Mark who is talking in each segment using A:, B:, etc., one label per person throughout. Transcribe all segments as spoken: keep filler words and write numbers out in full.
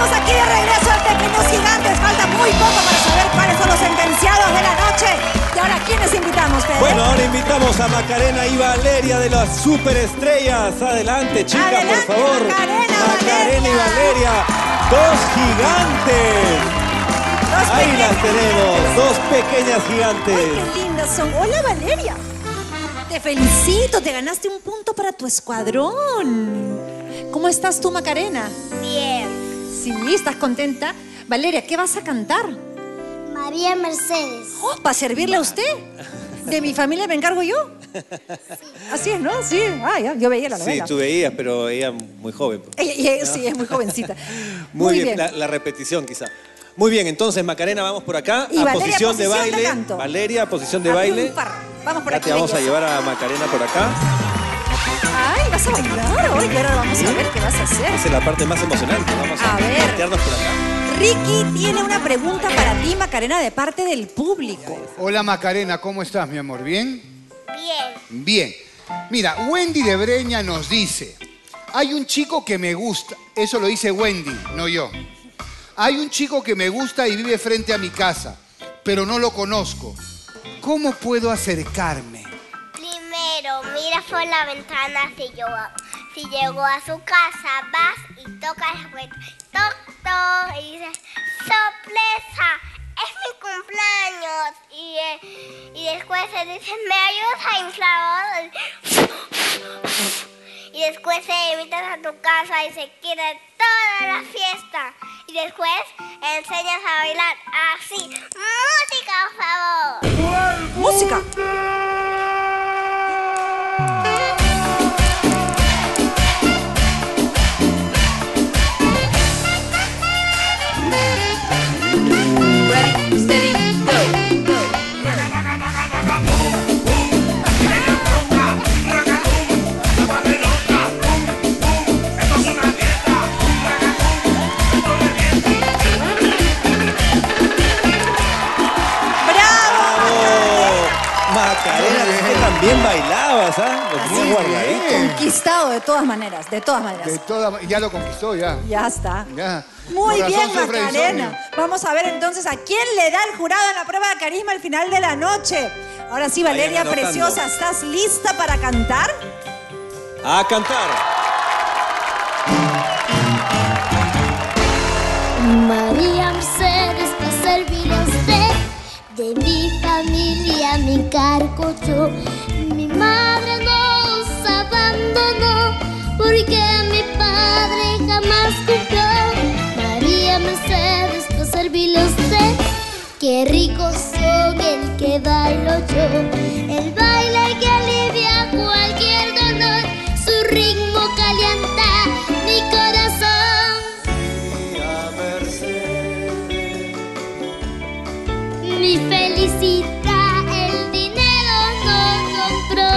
A: Estamos aquí de regreso al Pequeños Gigantes. Falta muy poco para saber cuáles son los sentenciados de la noche. Y ahora, ¿quiénes invitamos, Fede?
B: Bueno, ahora invitamos a Macarena y Valeria de las superestrellas. Adelante, chicas,
A: Adelante,
B: por favor.
A: Macarena,
B: Macarena y Valeria, dos gigantes.
A: Dos
B: Ahí
A: pequeñas
B: las tenemos, dos pequeñas gigantes.
A: Ay, qué lindas son. Hola, Valeria. Te felicito, te ganaste un punto para tu escuadrón. ¿Cómo estás tú, Macarena?
C: Bien.
A: Sí, ¿estás contenta? Valeria, ¿qué vas a cantar?
C: María Mercedes.
A: Oh, ¿para servirle a usted? ¿De mi familia me encargo yo? Sí. Así es, ¿no? Sí. Ah, ya, yo veía la novela.
B: Sí, tú veías, pero ella muy joven.
A: Ella, ella, sí, es muy jovencita.
B: Muy,
A: Muy
B: bien,
A: bien.
B: La, la repetición quizá. Muy bien, entonces Macarena, vamos por acá.
A: Y
B: a
A: Valeria,
B: posición de
A: posición de
B: baile.
A: canto.
B: Valeria, posición de
A: A
B: baile.
A: triunfar. Vamos por
B: Ya
A: aquí.
B: te vamos a
A: belleza.
B: llevar a Macarena por acá.
A: Ay, vas a bailar hoy. Y ahora vamos a ver qué vas a hacer.
B: Esa es la parte más emocionante. Vamos a,
A: A ver.
B: meternos por acá.
A: Ricky tiene una pregunta para ti, Macarena, de parte del público.
D: Hola Macarena, ¿cómo estás, mi amor? ¿Bien?
C: Bien.
D: Bien. Mira, Wendy de Breña nos dice, hay un chico que me gusta, eso lo dice Wendy, no yo. Hay un chico que me gusta y vive frente a mi casa, pero no lo conozco. ¿Cómo puedo acercarme?
C: Primero, mira por la ventana si, yo, si llegó a su casa, vas y tocas la puerta. Toc, toc, y dices, ¡sorpresa! ¡Es mi cumpleaños! Y, eh, y después te dicen, ¿me ayudas a inflar? Y después te invitas a tu casa y se quiere toda la fiesta. Y después enseñas a bailar así. ¡Música, por favor!
A: ¡Música!
E: Ready, steady, go, go.
B: Macarena, es que también bailabas, ¿ah? Lo tenías
A: Así,
B: guardadito.
A: conquistado de todas maneras, de todas maneras.
D: De toda, ya lo conquistó, ya.
A: Ya está.
D: Ya.
A: Muy
D: Por
A: bien,
D: razón sufre
A: Macarena.
D: insomnio.
A: Vamos a ver entonces a quién le da el jurado en la prueba de carisma al final de la noche. Ahora sí, Valeria,
B: anotando.
A: preciosa, ¿estás lista para cantar?
B: A cantar.
C: María Mercedes, para servirle a usted, de mi familia me encargo yo. Mi madre nos abandonó porque mi padre jamás cumplió. María Mercedes, para servirle a usted, qué rico son el que bailo yo. El baile que alivia cualquier dolor, su ritmo calienta mi corazón. Mi felicidad el dinero no compró,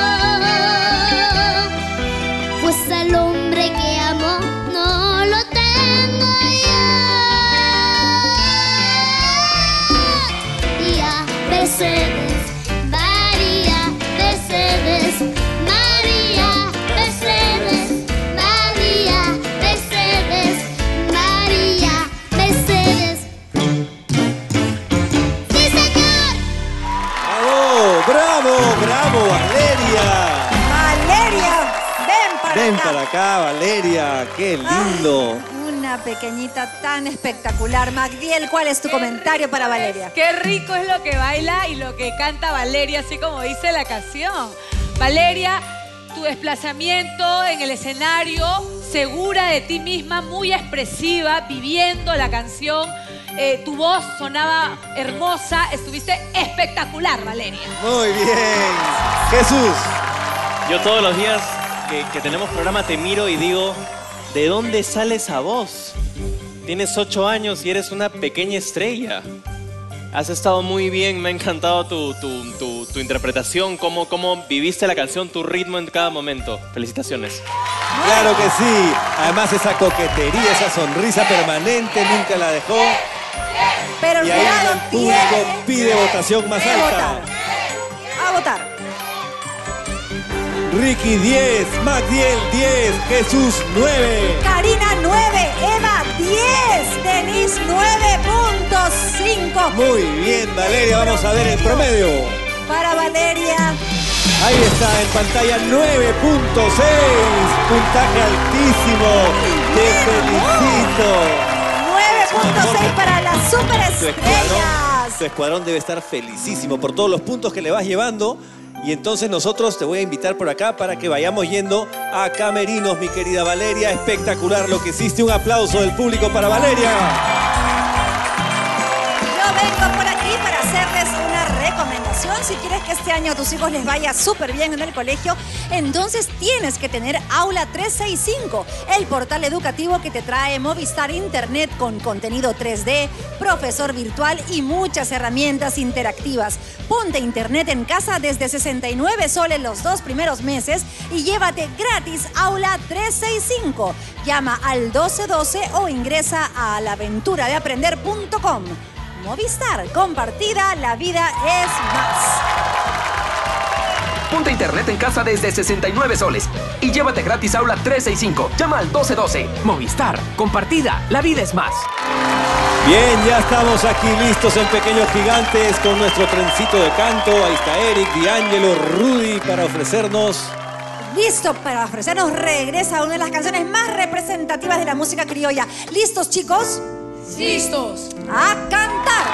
C: pues al hombre que amo no lo tengo yo. Y a Mercedes, María Mercedes, María Mercedes, María Mercedes, María Mercedes. ¡Sí, señor!
B: ¡Bravo! ¡Bravo! ¡Bravo, Valeria!
A: Valeria, ven para
B: Ven
A: acá.
B: para acá, Valeria. ¡Qué lindo!
A: Ay, una pequeñita tan espectacular. Magdiel, ¿cuál es tu comentario para Valeria?
E: Qué rico es lo que baila y lo que canta Valeria, así como dice la canción. Valeria, tu desplazamiento en el escenario, segura de ti misma, muy expresiva, viviendo la canción. Eh, tu voz sonaba hermosa, estuviste espectacular, Valeria.
B: Muy bien. Jesús.
F: Yo todos los días que, que tenemos programa te miro y digo, ¿de dónde sale esa voz? Tienes ocho años y eres una pequeña estrella. Has estado muy bien, me ha encantado tu, tu, tu, tu interpretación, cómo, cómo viviste la canción, tu ritmo en cada momento. Felicitaciones.
B: Claro que sí. Además, esa coquetería, esa sonrisa permanente, nunca la dejó.
A: Pero el
B: Y ahí
A: jurado
B: el público
A: tiene
B: pide votación más
A: que
B: alta.
A: votar. A votar.
B: Ricky diez, Magdiel diez, Jesús nueve.
A: Karina nueve, Eva diez. nueve punto cinco.
B: Muy bien, Valeria, vamos a ver el promedio.
A: Para Valeria.
B: Ahí está, en pantalla nueve punto seis. Puntaje altísimo. Te felicito.
A: nueve punto seis para las
B: Tu escuadrón,
A: superestrellas.
B: tu escuadrón debe estar felicísimo por todos los puntos que le vas llevando. Y entonces nosotros te voy a invitar por acá para que vayamos yendo a camerinos, mi querida Valeria. Espectacular lo que hiciste. Un aplauso del público para Valeria.
A: Yo vengo por aquí para hacerles una recomendación. Si quieres que este año a tus hijos les vaya súper bien en el colegio, entonces tienes que tener Aula trescientos sesenta y cinco, el portal educativo que te trae Movistar Internet con contenido tres D, profesor virtual y muchas herramientas interactivas. Ponte Internet en casa desde sesenta y nueve soles los dos primeros meses y llévate gratis Aula trescientos sesenta y cinco. Llama al doce doce o ingresa a la aventura de aprender punto com. Movistar, compartida, la vida es más.
G: Ponte Internet en casa desde sesenta y nueve soles y llévate gratis Aula trescientos sesenta y cinco. Llama al doce doce.
H: Movistar, compartida, la vida es más.
B: Bien, ya estamos aquí listos en Pequeños Gigantes con nuestro trencito de canto. Ahí está Eric, D'Angelo, Rudy para ofrecernos...
A: Listo para ofrecernos Regresa, una de las canciones más representativas de la música criolla. ¿Listos, chicos?
E: ¡Listos!
A: ¡A cantar!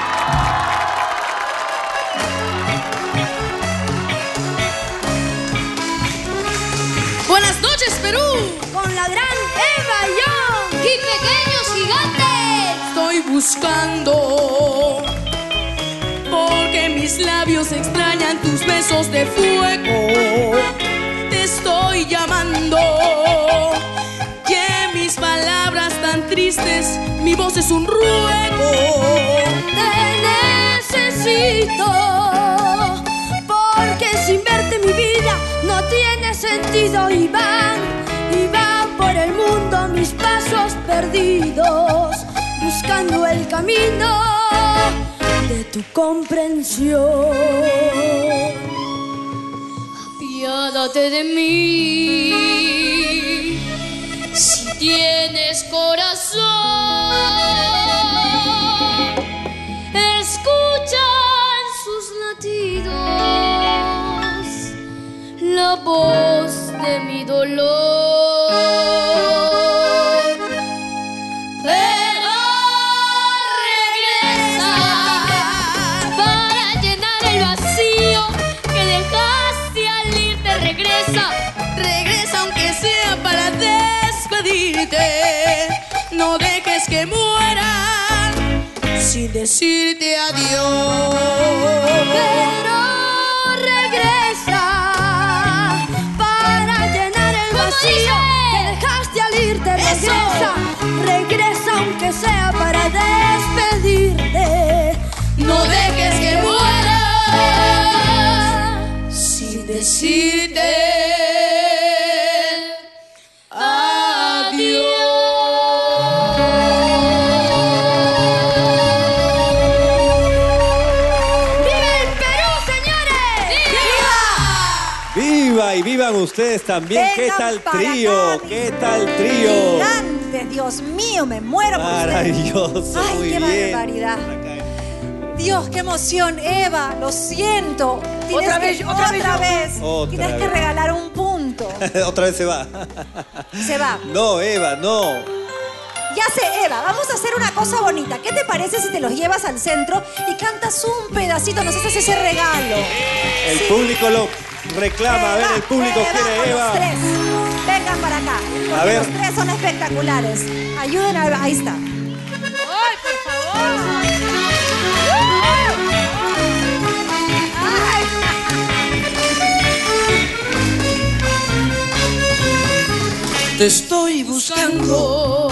I: Buenas noches, Perú.
C: Con la gran Eva Young
I: Y pequeños gigantes. Estoy buscando, porque mis labios extrañan tus besos de fuego. Te estoy llamando, que mis palabras tan tristes, mi voz es un ruego.
C: te necesito, porque sin verte mi vida no tiene sentido. Y van, y van por el mundo mis pasos perdidos, buscando el camino de tu comprensión.
I: Apiádate de mí, si tienes corazón. Escucha en sus latidos la voz de mi dolor. Pero regresa para llenar el vacío que dejaste al irte. Regresa, regresa aunque sea para despedirte. No dejes que muera sin decirte adiós.
C: Pero regresa para llenar el vacío que dejaste al irte. Regresa, regresa aunque sea para despedirte.
I: No dejes que muera sin decirte
B: ¡Viva! Y vivan ustedes también. ¿Qué
A: Vengan
B: tal
A: para
B: trío?
A: acá,
B: ¿Qué
A: mis
B: tal trío?
A: gigantes, Dios mío, me muero por ustedes.
B: Maravilloso,
A: Ay,
B: muy
A: qué
B: bien.
A: barbaridad. Dios, qué emoción, Eva, lo siento. Tienes
E: Otra
A: que-
E: vez, otra vez yo.
A: vez.
B: Otra
A: Tienes que
B: vez.
A: regalar un punto.
B: Otra vez se va.
A: Se va.
B: No, Eva, no.
A: Ya sé, Eva, vamos a hacer una cosa bonita. ¿Qué te parece si te los llevas al centro y cantas un pedacito? Nos haces ese regalo.
B: El
A: Sí.
B: público lo reclama. A ver,
A: Eva,
B: el público
A: Eva,
B: quiere
A: con
B: Eva.
A: Los tres. Vengan para acá. Porque
B: A ver.
A: los tres son espectaculares. Ayuden a Eva. Ahí está.
E: ¡Ay, por favor!
I: te estoy buscando,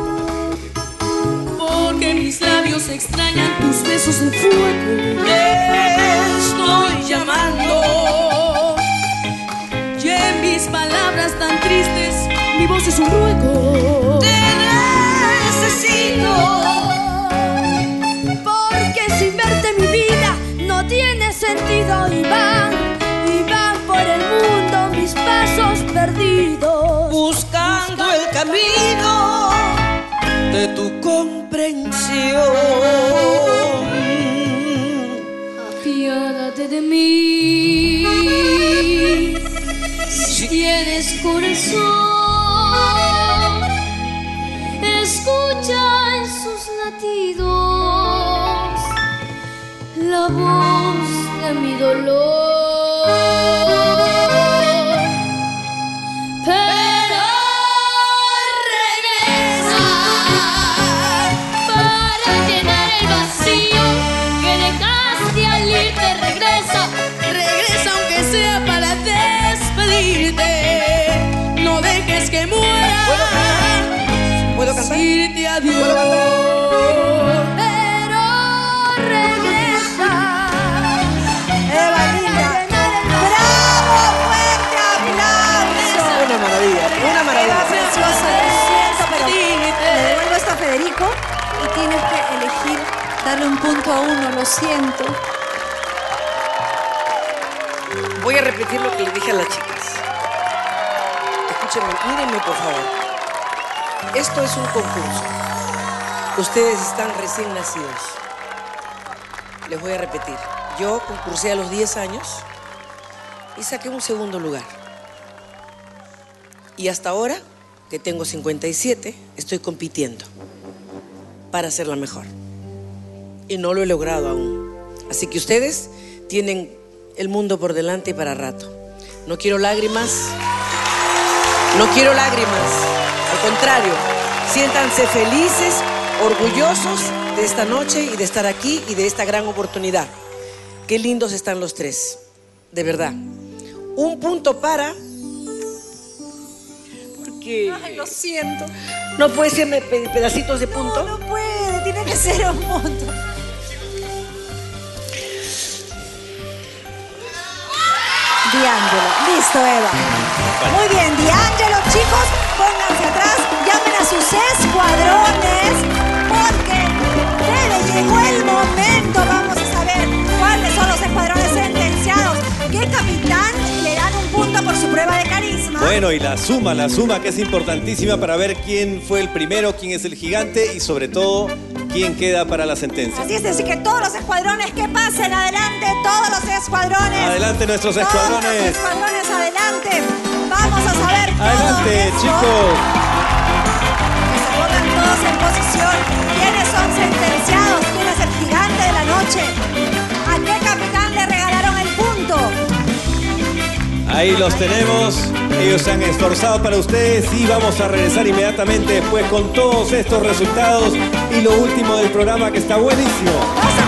I: porque mis labios extrañan tus besos de fuego. Te estoy llamando, y en mis palabras tan tristes mi voz es un ruego. Te necesito,
C: porque sin verte mi vida no tiene sentido. Y van, y van por el mundo mis pasos perdidos,
I: buscando el camino de tu comprensión.
C: Apiádate de mí, si tienes corazón, escucha en sus latidos la voz de mi dolor. Pero regresa para llenar el vacío que dejaste al irte. Regresa,
I: Regresa aunque sea para despedirte. No dejes que muera.
J: ¿Puedo cantar?
I: Decirte adiós.
J: ¿Puedo cantar?
A: Pero regresa. Eva Linda. ¡Bravo! ¡Fuerte aplauso!
J: Una maravilla, una
A: Eva
J: maravilla.
A: preciosa, lo siento, pero le devuelvo esto a Federico y tienes que elegir darle un punto a uno, lo siento.
J: Voy a repetir lo que le dije a las chicas. Escúchenme, mírenme por favor. Esto es un concurso. Ustedes están recién nacidos. Les voy a repetir. Yo concursé a los diez años y saqué un segundo lugar. Y hasta ahora, que tengo cincuenta y siete, estoy compitiendo para ser la mejor. Y no lo he logrado aún. Así que ustedes tienen el mundo por delante y para rato. No quiero lágrimas. No quiero lágrimas. Al contrario, siéntanse felices, orgullosos de esta noche y de estar aquí y de esta gran oportunidad. Qué lindos están los tres, de verdad. Un punto para... Porque...
A: Ay, lo siento.
J: no puede ser pe- pedacitos de punto.
A: No, no puede, tiene que ser un punto. D'Angelo. Listo, Eva. Muy bien, D'Angelo, chicos, pónganse atrás, llamen a sus escuadrones, porque Fede, llegó el momento. Vamos a saber cuáles son los escuadrones sentenciados. ¿Qué capitán le dan un punto por su prueba de carisma?
B: Bueno, y la suma, la suma que es importantísima para ver quién fue el primero, quién es el gigante y sobre todo quién queda para la sentencia.
A: Así es, así que todos los escuadrones que pasen adelante, todos los escuadrones.
B: Adelante nuestros
A: Todos
B: escuadrones.
A: los escuadrones, adelante. Vamos a saber todo
B: Adelante,
A: eso.
B: chicos.
A: Que se pongan todos en posición. ¿Quiénes son sentenciados? ¿Quién es el gigante de la noche? ¿A qué capitán le regalaron el punto?
B: Ahí los tenemos. Ellos se han esforzado para ustedes y vamos a regresar inmediatamente después con todos estos resultados y lo último del programa que está buenísimo.
A: Vamos a